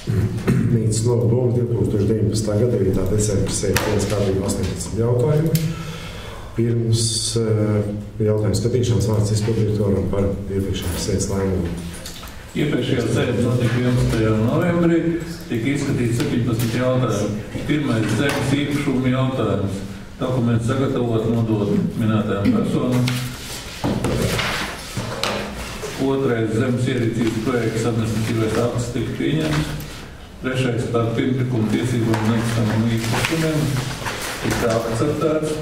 Mītas nodomas 2019. gada 9. decembra sēdes kārtībā 18 jautājumi. Pirms jautājumu skatīšanas vārds izpilddirektoram par iepriekšējās sēdes lēmumu. Iepriekšējā sēde notika 11. novembrī, tika izskatīts 17 jautājumi. Pirmais zemes īpašuma jautājums. Dokuments sagatavot nodot minētajām personām. Otrais zemes ierīcības projekts administratīvais akts tika pieņemts. Trešais par pirmlikumu tiesībām un nekustamiem īpašumiem tika akceptēts.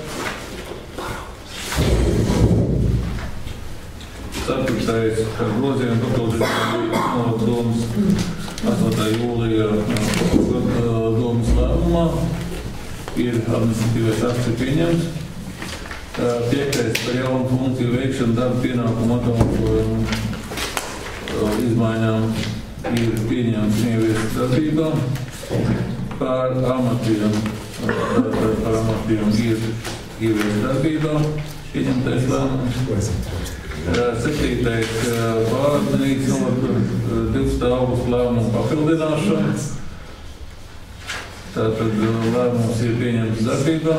Ceturtais par grozījumu papildinājumu domas 8. jūlijā domas lēmumā ir administratīvais akts pieņemts. Piektais par jaunu funkciju veikšanu darba pienākumu atalgojumu izmaiņām ir pieņemts un ieviest darbībā. Par amatiem ir ieviest darbībā pieņemtais lēmums. 7. pārnīcas novada 20. augusta lēmumu papildināšana. Tātad lēmums ir pieņemts darbībā.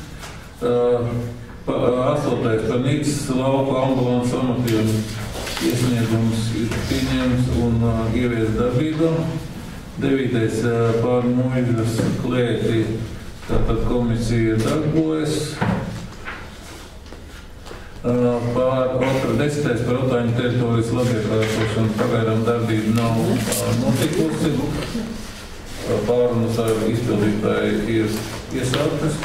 8. par Nīcas lauku ambulances amatiem iesniegums ir pieņemts un ieviest darbībā. 9. par muižas klēti, tātad komisija darbojas. 10. par Otāņu teritorijas labiekārtošanu pagaidām darbība nav notikusi. Pārunas ar izpildītāju ir iesāktas.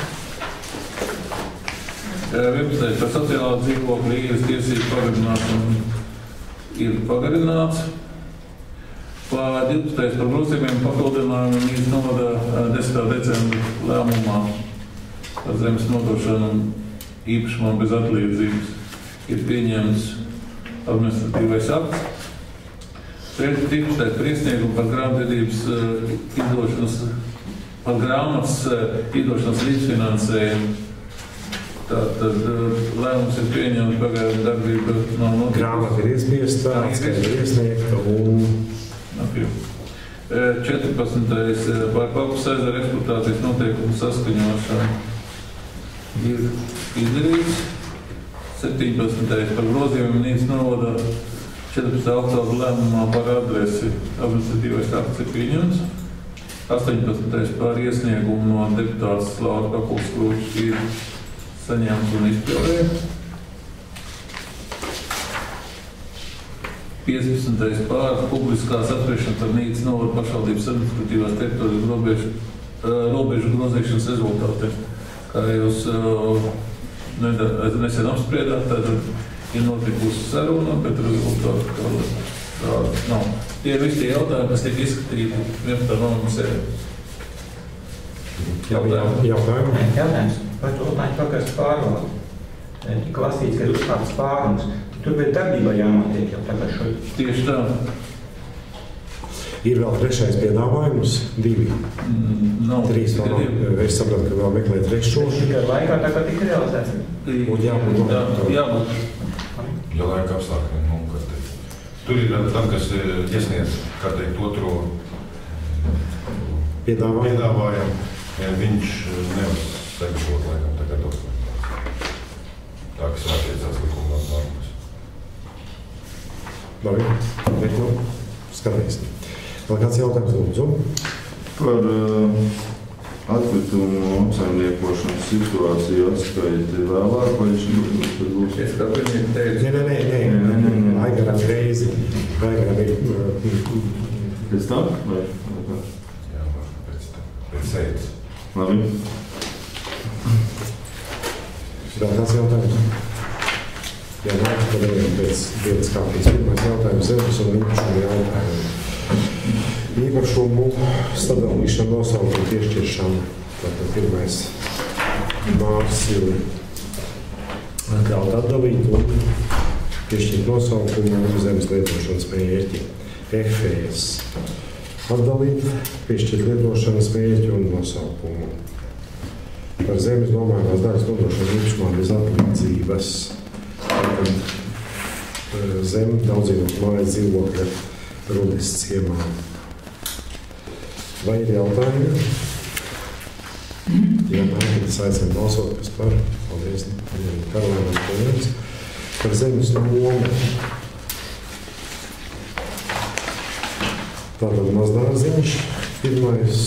11. par sociālā dzīvokļa īres tiesību pagarināšanu ir pagarināts. Par 12. par grozījumiem papildinājumu Nīcas novada 10. decembra lēmumā par zemes nodošanu īpašumam bez atliedzības ir pieņemts administratīvais akts. 13. par iesniegumu par grāmatvedības izdošanas, par grāmatas izdošanas līdzfinansējumu. Tātad lēmums ir pieņemts, pagaidām darbība nav notiekusi. Grāmata ir iespiesta, atskaita ir iesniegta un... 14. par Papas ezera eksploatācijas noteikumu saskaņošanu ir izdarīts. 17. par grozījumu Nīcas novada 14. oktobra lēmumā par adresi administratīvais akts ir pieņemts. 18. par iesniegumu no deputātas Laura Pakuls-Krūčs ir saņemts un izpildīts. 15. par publiskās atvēršanas par Nīcas novada pašvaldības administratīvās teritorijas robežu grozīšanas rezultātiem. Kā jūs nesen apspriedāt, tad ir notikusi saruna, bet rezultāti nav. Tie ir visi tie jautājumi, kas tiek izskatīti 11. novembra sēdē. Jautājums par to Otāņu pagastu pārvaldi. Tika lasīts, ka ir uzsāktas pārunas. Tur bija darbībā jānotiek jau tagad šo. Tieši tā. Ir vēl trešais piedāvājums, 2. Nav. 3 vēl. Es sapratu, ka vēl meklē trešo. Tikai laikā tā kā tika realizēts. Un jābūt. Jābūt. Ja laika apstākļiem, kā teikt. Tur ir tam, kas iesniedz, kā teikt, otro piedāvājumu. Viņš nevar sagatavot laikam tagad dokumentāciju. Tā, kas attiecās likumā normas. Labi, skatīsim. Vēl kāds jautājums lūdzu? Par atkritumu apsaimniekošanas situāciju atskaiti vēlāk, vai šis būs? Es kā pirmie teicu. Nē. Aigaram reizi. Aigaram ir... Pēc tam? Vai? Jā, pēc tam. Pēc sēdes. Labi. Vēl kāds jautājums? Jā, tad ejam pēc dienas kārtības. Pirmais jautājums zemes un īpašumu jautājumu. Īpašumu sadalīšana, nosaukuma piešķiršana. Tātad pirmais Mārsili ļaut atdalīt un piešķirt nosaukumu zemes lietošanas mērķi. EFS. Atdalīt, piešķirt lietošanas mērķi un nosaukumu. Par zemes domājumās daļas nodošanu īpašumā bez atlīdzības. Zem daudzīvokļu mājas dzīvokļa Rudes ciemā. Vai ir jautājumi? Ja nē, tad es aicinu balsot, kas par. Paldies, Karolēnam Pēnēs. Par zemes nomu. Tātad Mazdārziņš. Pirmais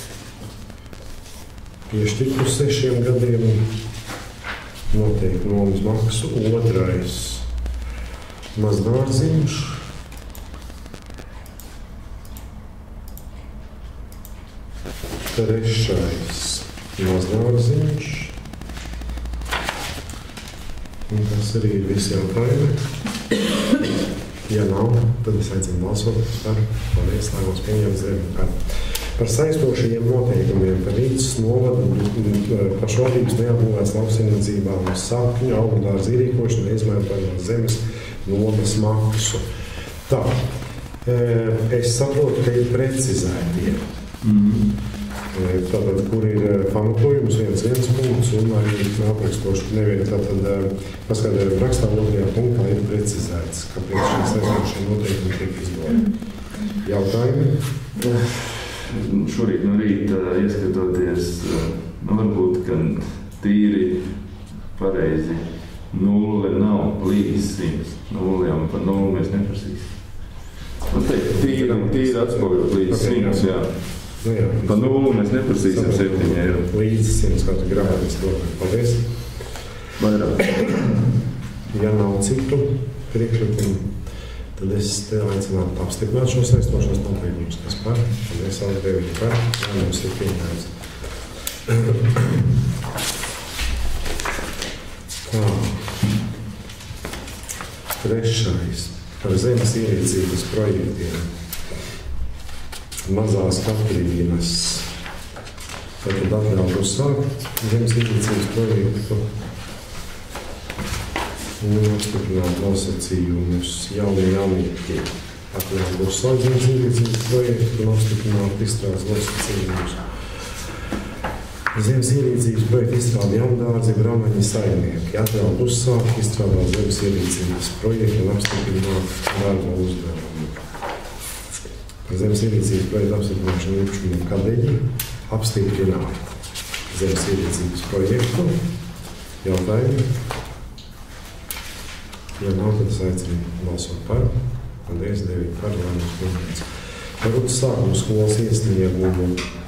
piešķirt uz 6 gadiem. Noteikti nomas maksu. Otrais Mazdārziņš. Trešais Mazdārziņš. Un tas arī ir visi jautājumi. Ja nav, tad es aicinu balsot par. Paldies, lēmums pieņemts par. Par saistošajiem noteikumiem par Rīgas novada pašvaldības neapbūvētas lauksaimniecībām uz sakņu, augundārza ierīkošanu, izmantojot zemes nomas maksu. Tā, es saprotu, ka ir precizētie. Tātad, kur ir pamatojums, viens punkts, un arī aprakstoši nevienu, tātad paskaidrojumu rakstā otrajā punktā ir precizēts, kāpēc šīs aizdošie noteikumi tiek izdoti. Jautājumi? Šorīt no rīta ieskatoties, varbūt, ka tīri pareizi 0 nav līdz 100. 0 par 0 mēs neprasīsim. Man teikt, tīri atspoguļot līdz 100, jā. Nu jā. Pa 0 mēs neprasīsim 7 eiro. Līdz 100 kādu grāmatis to. Paldies. Vairāk. Ja nav citu priekšlikumu, tad es te aicinātu apstiprināt šos saistošos noteikumus, kas par. Paldies, Aldevi, par. Jā, mums ir pieņēmts. Tā. Trešais. Par zemes ierīcības projektiem. Mazās Katrīnas. Tātad atļaut uzsākt zemes ierīcības projektu un apstiprināt nosacījumus jaunīgi. Atļaut uzsākt zemes ierīcības projektu un apstiprināt izstrādes nosacījumus. Zemes ierīcības projektu izstrādi Jaundārzi, Bramaņi saimnieki. Atļaut uzsākt izstrādāt zemes ierīcības projektu un apstiprināt darba uzdevumu. Zemes ierīcības projektu apstiprināšanu īpašumam Kadeļi apstiprināt zemes ierīcības projektu. Jautājumi? Ja nav, tad es aicinu balsot par. Paldies, 9 par, lēmums pieņemts. Par uzsākumu skolas iesniegumu.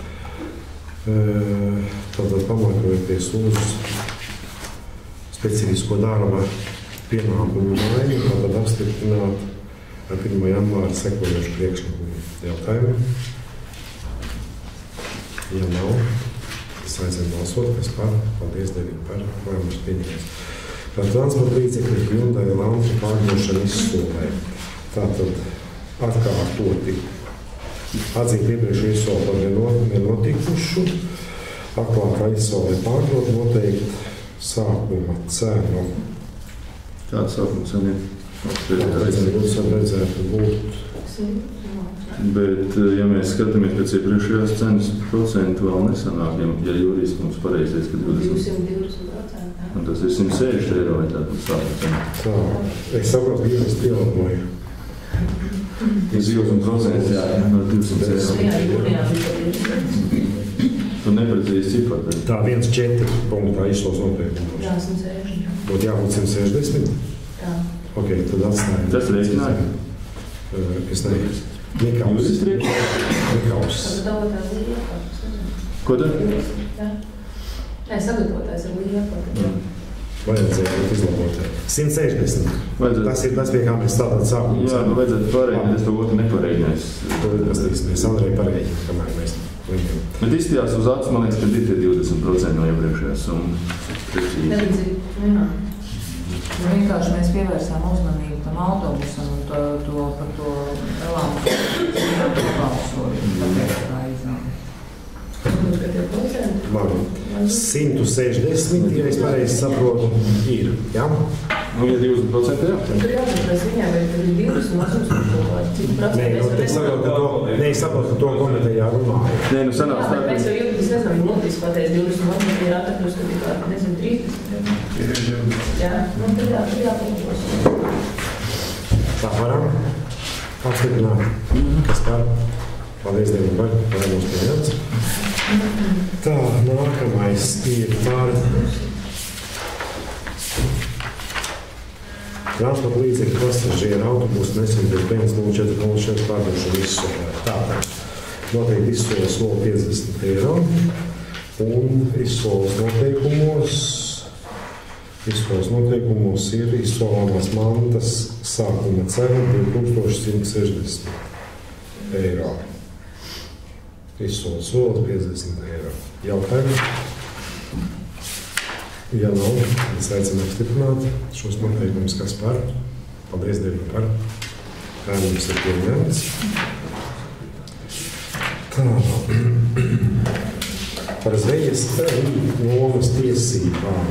Tātad pamatojoties uz specifisko darba pienākumu maiņu, tātad apstiprināt ar 1. janvāra sekojošu priekšlikumu. Jautājumi? Ja nav, es aicinu balsot, kas par. Paldies, 9 par, lēmums pieņemts. Par transporta līdzekļu Hyundai Elantra pārdošanu izsolē. Tātad atkārtoti atzīt iepriekšu izsoli par nenotikušu, atklātā izsolē pārdot noteikti sākuma cenu. Kāda sākuma cena ir? Redzētu būt. Bet, ja mēs skatāmies pēc iepriekšējās cenas procentu, vēl nesanāk, ja jurists mums pareizais, ka 220%. Un tas ir 160 eiro vai tāda sākuma cena. Tā, es saprotu, ka jurists pielāgoja. Ir 20%, jā, no 200 eiro. Jā, jūnijā bija Tu neprecīzi cipari. Tā 1,4 punktā izsols noteikumi. Jā, 160. Būtu jābūt 160? Jā. Ok, tad atstājam. Tas rēķināja? Es nezinu. Nikaus. Jurists Nikaus. Sagatavotājs ir liepas. Ko tad? Jā. Nē, sagatavotājs ir liepas. Vajadzēja būt izlabot. 160. Vajadzētu. Tas pie kā mēs tātad sākam. Jā, vajadzētu pareiķināt, es to otru nepareiķinās. Mēs Andrei pareiķinām, kamēr mēs viņam. Bet izstījās uz acis, man liekas, ka ir tie 20% no iepriekšējās summas. Neredzību, jā. Vienkārši mēs pievērsām uzmanību tam autobusam un par to Elantra balsoju. Tāpēc tā iznāk. Varbūt, ka tie procenti. Labi. 160, ja es pareizi saprotu, ir. Jā? Nu, ja 20%, jā. Tur jāatrast viņā, vai tur ir 28%. Cik procenti? Es saprotu, ka to komitejā runāju. Nē, nu sanās Jā, tā, bet mēs jau jūtas, nezinu, notis pateic 28, ir atakļus, ka tikā, nezinu, 30. Jā, nu tur jāpalūkos. Tā varam apstiprināt. Kas par? Paldies Dievam par lēmums pieņemts. Tā, nākamais ir par transporta līdzekļu pasažieru autobusu nesimties 50404 pārdošanu izsolē. Tātad noteikti izsoles soli 50 eiro un izsoles noteikumos ir izsolāmās mantas sākuma cena 2160 eiro. Izsoles solis 50 eiro. Jautājumi? Ja nav, es aicinu apstiprināt šos noteikumus, kas par. Paldies Dievam par. Lēmums ir pieņemts. Tā. Par zvejas nomas tiesībām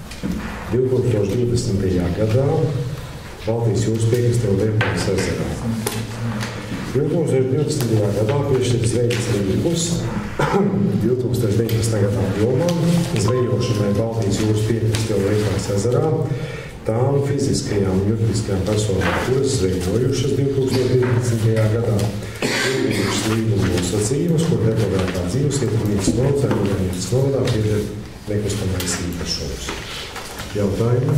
2020. gadā Baltijas jūras piekrastē un Liepājas ezerā. 2020. gadā piešķir zvejas rīkus 2019. gadā jomā zvejošanai Baltijas jūras piekrastē un Liepājas ezerā tām fiziskajām un juridiskajām personām, kuras zvejojušas 2019. gadā ieguvušas līguma nosacījumus, kur deklarētā dzīvesvietas novadā pieder nekustamais īpašums. Jautājumi?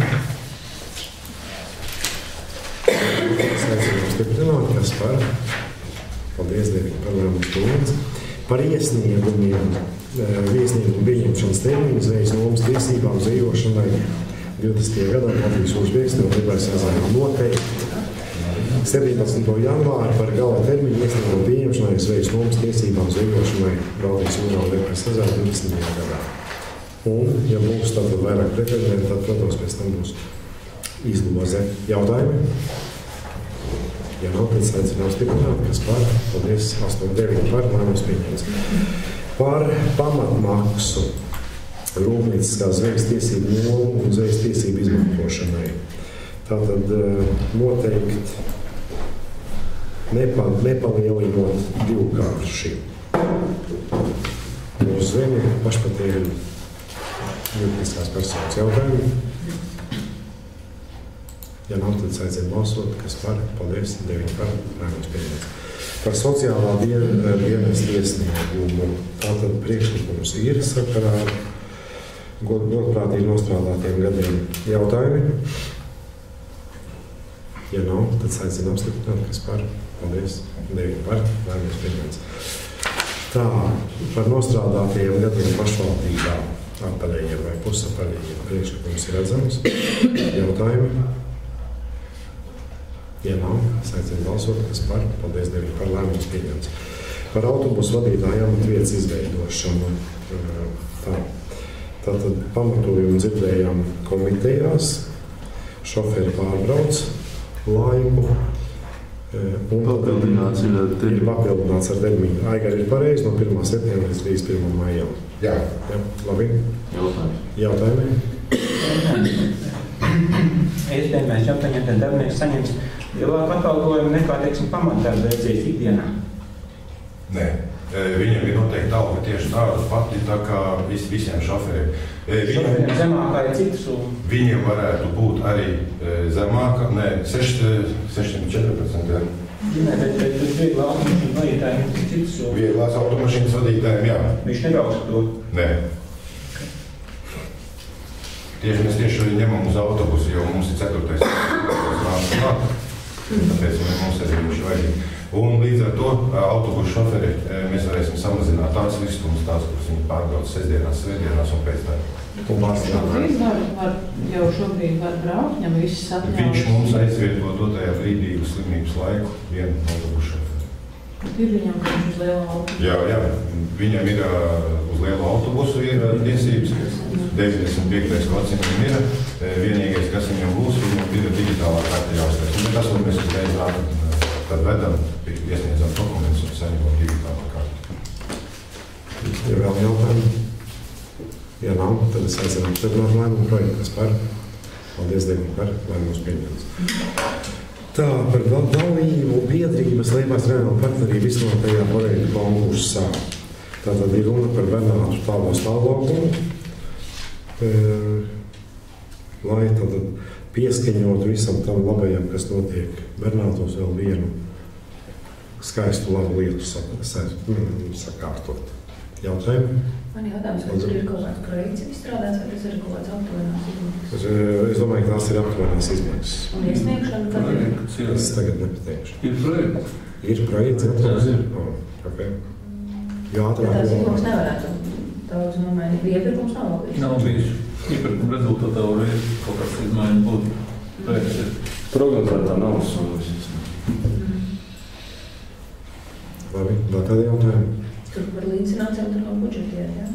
Es aicinu apstiprināt, kas par. Paldies Dievam par lēmumu pieņemts. Par iesniegumu pieņemšanas termiņu zvejas nomas tiesībām zvejošanai 20. gadā Baltijas jūras piekrastē un Liepājas ezerā noteikti 17. janvāri par gala termiņu iesniegumu pieņemšanai zvejas nomas tiesībām zvejošanai Baltijas jūrā un Liepājas ezerā 20. gadā. Un, ja būs tātad vairāk pretendenti, tad, protams, pēc tam būs izloze. Jautājumi? Ja nav, tad aicinu apstiprināt, kas par. Paldies 8-9 par lēmums pieņemts. Par pamatmaksu rūpnieciskās zvejas tiesību nomu un zvejas tiesību izmantošanai. Tātad noteikti nepalielinot divkārši uz zemi pašpatēļu juridiskās personas. Jautājumi? Ja nav, tad aicinu balsot, kas par. Paldies, 9 par lēmums pieņemts. Par sociālā dienesta iesniegumu. Tātad priekšlikums ir sakarā ar godprātīgi nostrādātiem gadiem. Jautājumi? Ja nav, tad aicinu apstiprināt, kas par. Paldies, 9 par lēmums pieņemts. Tā, par nostrādātajiem gadiem pašvaldībām, apaļajiem vai pusapaļajiem priekšlikums ir redzams. Jautājumi? Ja nav, es aicinu balsot, kas par. Paldies Dievam par lēmums pieņemts. Par autobusu vadītāju amatvietas izveidošanu. Tātad pamatojumu dzirdējām komitejās, šoferi pārbrauc laiku. Papildināts ir papildināts ar termiņu. Aigar ir pareizi no 1. septembra līdz 31. maijam. Jā, labi. Jautājumi? Iespējamais jautājums, ka darbinieks saņems lielāku atalgojumu nekā, teiksim, pamatdarba veidzējs ikdienā. Nē. Viņiem ir noteikti alga tieši tāda pati, tā kā visiem šoferiem. Šoferiem zemākā ir citas un... Viņiem varētu būt arī zemāka, 614, jā. Nē, bet uz vieglā automašīnu vadītājiem ir citas un... Vieglās automašīnas vadītājiem, jā. Viņš nebrauks ar to? Nē. Mēs tieši ņemam uz autobusu, jo mums ir 4. Tāpēc mums arī viņš ir vajadzīgi. Un līdz ar to autobusu šoferi mēs varēsim samazināt tās listumus, tās, kuras viņi pārbrauc sestdienās, svētdienās un pēc tā. Jau šobrīd var braukt, ņem viss atļaujas. Viņš mums aizvieto dotajā brīdī uz slimības laiku vienu autobusu šoferi. Ir viņam uz lielo autobusu? Jā. Viņam ir uz lielo autobusu ir tiesības. 95. gadsimtam ir. Vienīgais, kas viņam būs, viņam ir digitālā kārta jāuztais. Un tas, ko mēs uzreiz rādam, tad vedam, iesniedzam dokumentus un saņemam digitālā kārta. Ir vēl jautājumi? Ja nav, tad es aicinu apstiprināt lēmumu projektu, kas par. Paldies Dievam par lēmumus pieņemts. Tā, par dalību biedrības Liepājas reģionāla partnerība iznotajā projektu konkursā. Tātad ir runa par Bernātu tālo stāvokli, lai tātad pieskaņot visam tam labajam, kas notiek Bernātos vēl vienu skaistu labu lietu sakārtot. Jautājumi? Man jautājums, vai tur ir kaut kāds projekts izstrādāts, vai tas ir kaut kāds aptuvenās izmaksas? Es domāju, ka tās ir aptuvenās izmaksas. Un iesniegšana, kad ir? Es tagad nepateikšu. Ir projekts? Ir projekts, okay. Jā, tās izmaksas nevarētu daudz nomainīt. Iepirkums nav bijis? Nav bijis. Iepirkuma rezultātā varēs kaut kāds izmaiņas būt. Projekts ir. Prognozētā nav summas. Labi, vēl kādi jautājumi? Tur par līdzinācijām tur nav budžetieri, jā?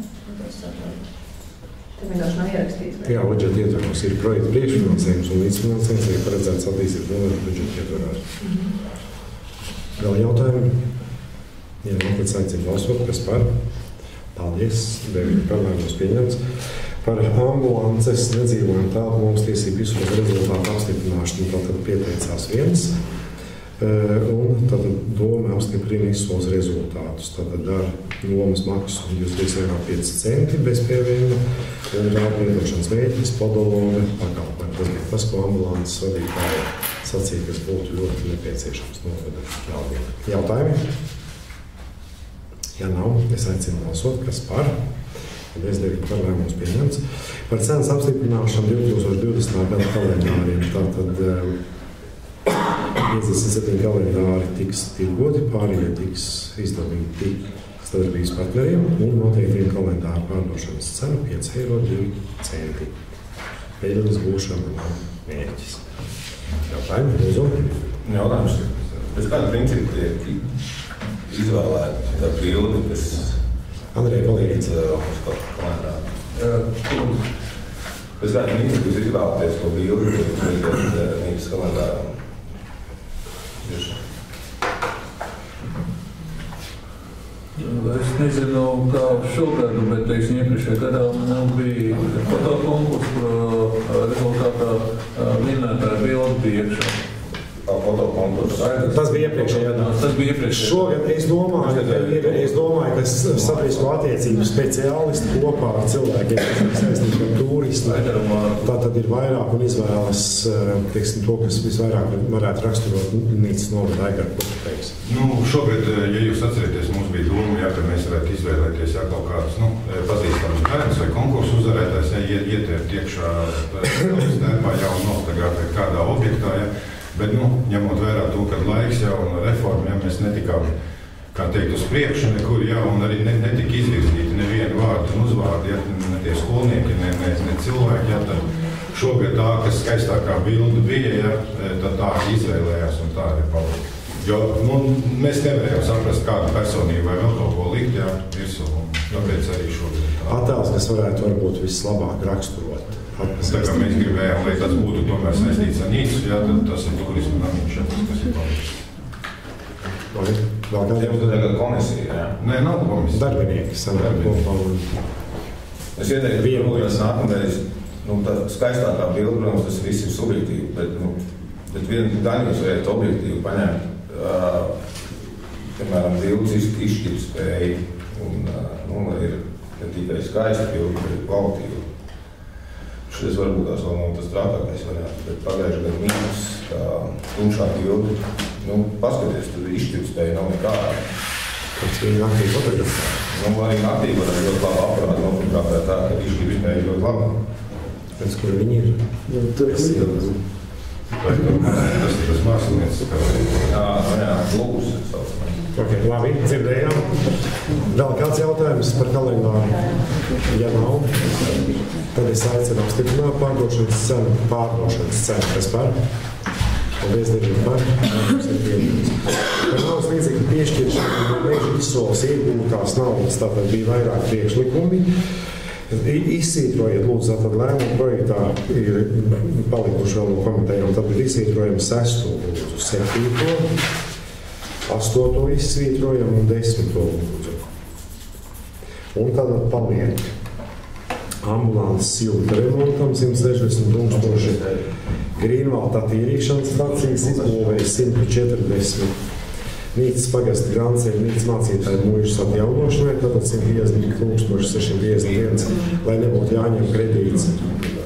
Te vienkārši nav ierakstīts. Jā, budžeta ietvaros ir projekta priekšfinansējums un līdzfinansējums ir paredzēts attīstīt nodaļu budžeta ietvaros. Vēl jautājumi? Ja nav, tad aicinu balsot, kas par? Paldies, 9 par lēmums pieņemts. Par ambulances nedzīvojumu telpu mums tiesību izsūta rezultātu apstiprināšanu, tātad pieteicās 1. Un tad doma apstiprina izsoles rezultātus. Tātad ar nomas maksu 2,5 centi bez PVN un darba lietošanas mērķis podologa pakalpojumi. Tas bija tas, ko ambulances vadītāji sacīja, kas būtu ļoti nepieciešams novada Jālgavā. Jautājumi? Ja nav, es aicinu balsot, kas par. Paldies, 9 par lēmums pieņemts. Par cenas apstiprināšanu 2020. gada kalendāriem. Tātad 57 kalendāri tiks tirgoti, pārējie tiks izdalīti sadarbības partneriem un noteiktiem kalendāru pārdošanas cenu 5,2 centi. Peļņas gūšana nav mērķis. Jautājumi, lūdzu? Jautājums. Pēc kāda principa tiek izvēlēta tā bilde, kas Andrei, palīdz. Uz kalendāru? Pēc kāda principa jūs izvēlēties to bildi, kas Nīgas kalendāram? Es nezinu, kā šogad, bet, teiksim, iepriekšējā gadā man bija fotokonkurss, kur rezultātā vinnētāja bilde bija iekšā. Tas bija iepriekšējā gadā. Tas bija iepriekšējā. Šogad es domāju, ka sabiedrisko attiecību speciālisti kopā ar cilvēkiem, kas saistīti ar turismu, tātad ir vairāk un izvēlas, teiksim, to, kas visvairāk varētu raksturot Nīcas novada Aigara kopteiks. Šogad, ja jūs atcerieties, mums bija doma, ka mēs varētu izvēlēties kaut kādus pazīstamus bērnus vai konkursu uzvarētājs, ietērt iekšā darbā jau nofotografēt kādā objektā. Bet, ņemot vērā to, ka laiks jau un reforma, mēs netikām, kā teikt, uz priekšu nekur, un arī netika izvirzīti nevienu vārdu un uzvārdu, ne tie skolnieki, ne cilvēki, tad šogad tā, kas skaistākā bilde bija, tad tā izvēlējās un tā arī palika. Jo, mēs nevarējām saprast, kādu personību vai vēl kaut ko likt, virsū, un tāpēc arī šogad tā. Attēls, kas varētu varbūt vislabāk raksturot. Tā kā mēs gribējām, lai tas būtu tomēr saistīts ar Nīcu, tad tas ir turisma namiņš, kas ir palīdz. Vēl kādiem? Jums tagad komisija, jā? Nē, nav komisija. Darbinieki sanāk kopā un... Es ieteiktu, ka nākamreiz, tā skaistākā bilde, protams, tas viss ir subjektīvi, bet vienu daļu jūs varētu objektīvi paņemt, piemēram, bildes izšķirtspēju, un lai ir ne tikai skaista bilde, bet ir kvalitīva. Šis varbūt tās vēl nav tas trakākais variants, bet pagājušajā gadu mīnus, kā tumšā bildi, paskaties, tur izšķirtspēja nav nekāda. Kāds viņi naktī fotografē? Arī naktī varētu ļoti labi aparāti nofotografēt tā, ka izšķirtspēja ļoti labi. Pēc kur viņi ir? Tas ir tas mākslinieks. Jā, lūs. Okay, labi, dzirdējām. Vēl kāds jautājums par kalendāru? Ja nav, tad es aicinu apstiprināt pārdošanas cenu, kas par. Paldies, Dievam, par. Par naudas līdzekļu piešķiršanu no meža izsoles iegūtās naudas, tātad bija vairāk priekšlikumi. Izsītrojiet, lūdzu, tātad lēmumu projektā ir palikuši vēl no komitejām, tad ir izsītrojami 6. lūdzu, 7. 8. izsvītrojam un 10. lūdzu. Un tad paliek ambulances jumta remontam 160,000, Grīnvalda attīrīšanas stacijas izbūvēja 140, Nīcas pagasta Grānceļa Nīcas mācītāju mūžas atjaunošanai, tātad 150,651, lai nebūtu jāņem kredīts.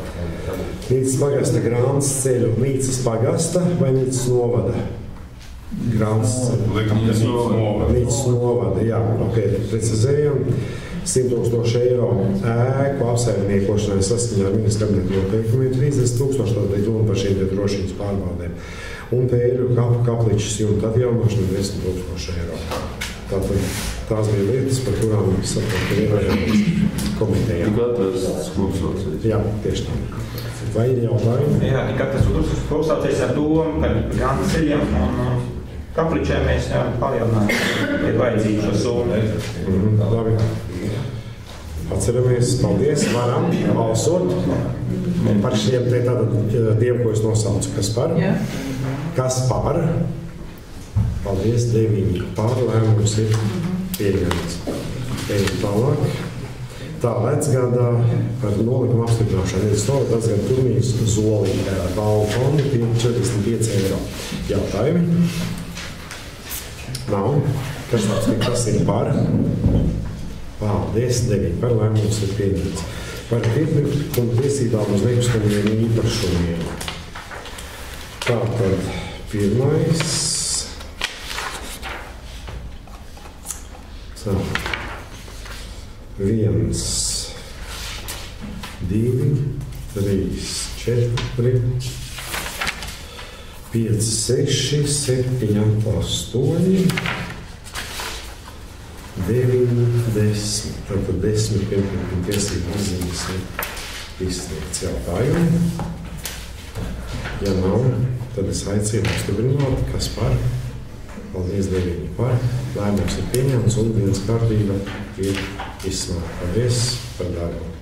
Nīcas pagasta Grānceļu Nīcas pagasta vai Nīcas novada? Grants. Līdz novada, jā, ok, precizējam. 100,000 eiro ēku apsaimniekošanai saskaņā ar ministra kabineta noteikumiem, 30,000 tātad runa par šīm drošības pārbaudēm. Un pēļu kapličas jumta atjaunošana 10,000 eiro. Tātad tās bija lietas, par kurām mēs saprotam, ka ir komitejā. Tik atrasts kopsaucējs. Jā, tieši tā. Vai ir jautājumi? Jā, tik atrasts kopsaucējs ar domu, ka gan ceļiem un kapličiem mēs palielinājām, ir vajadzīgi šo summu. Labi. Atceramies, paldies, varam balsot par šiem te tātad tiem, ko es nosaucu. Kas par? Jā. Kas par? Paldies, 9 par, lēmums ir pieņemts. Ejam tālāk. Tā, Vecgadā par nolikumu apstiprināšanu. Līdz to atzgad Turnīgas Zolī balvu fondu 45 eiro. Jautājumi? Nav. Kas ir par? Paldies, 9 par, lēmums ir pieņemts. Par pirmkuma tiesībām uz nekustamiem īpašumiem. Tātad pirmais. Tā. 1, 2, 3, 4, 5, 6, 7, 8, 9, 10. Tātad 10 pirmkuma tiesību atzīmes ir izsniegts. Jautājumi. Ja nav, tad es aicinu apstiprināt, kas par. Paldies, 9 par. Lēmums ir pieņemts un dienas kārtība ir izsmēta. Paldies par darbu.